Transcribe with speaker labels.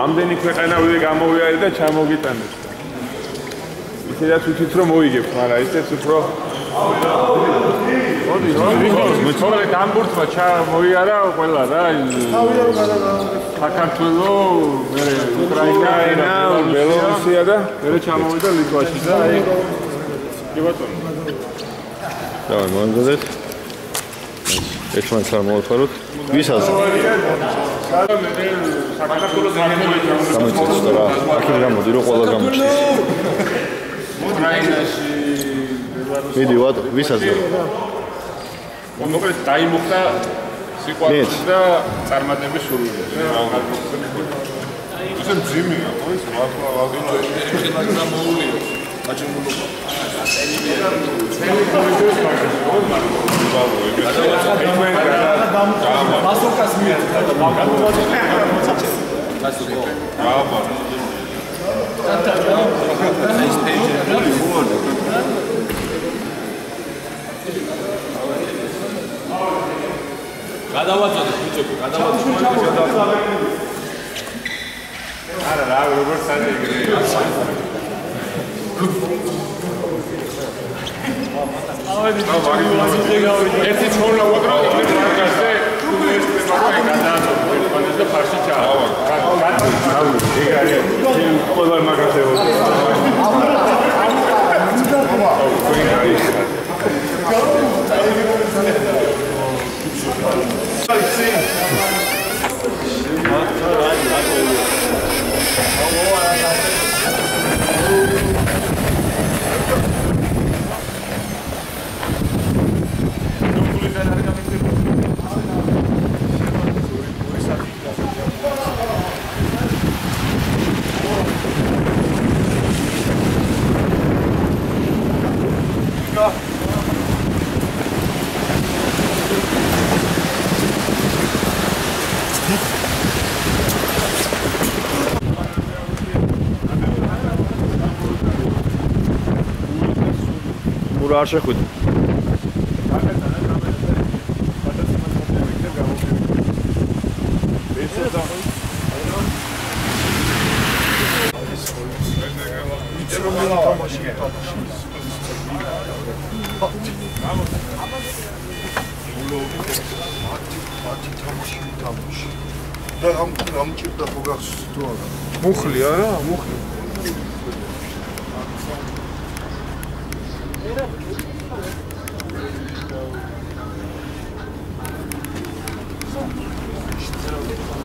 Speaker 1: ამდენი ქვეყანავე გამოვიარე და ჩამოგიტანეს. ისედაც უჩით რომ მოიგებ, მაგრამ ისეც უფრო მოდი, თორე დამბურთმა ჩამოიარა ყველა რა. საქართველოს, მერე უკრაინა, ბელორუსია და მერე ჩამოვიდა ლიტვაში და აი კი ბატონო.
Speaker 2: დავай მოგვიძეთ. ერთმანეთს არ მოვაწყაროთ. ვისაც?
Speaker 1: საქართველოს გამოიწვია.
Speaker 2: გამოიწვია რა. აქ გამოდი რომ ყველა გამოჩნდეს.
Speaker 1: უკრაინაში
Speaker 2: მიდი ვისაც?
Speaker 1: მოკლედ დაიმოხდა სიყვარულის და წარმატების სურვილზე. ისე ძიმია, ხო ის ვაგონი მოულია. აჭიმულობა. მასოკას მიეცა და გადავაწოდეთ ბიჭები, გადავაწოდეთ. არა, რა, როგორც სადეგრე. ერთი ჩორლა ვაკრო, ერთი მაგაზე, ეს პრეპარატი გადააწოდეთ, ერთმანეთს და ფარში ჩაავა. ეგ არის, ყველა მაგაზე ვარ.
Speaker 2: არ შეხვიდე.
Speaker 1: მუხლი არა, მუხლი.